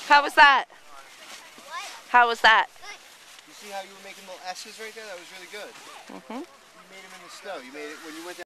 How was that? What? How was that? You see how you were making little S's right there? That was really good. Mm-hmm. You made them in the snow. You made it when you went down.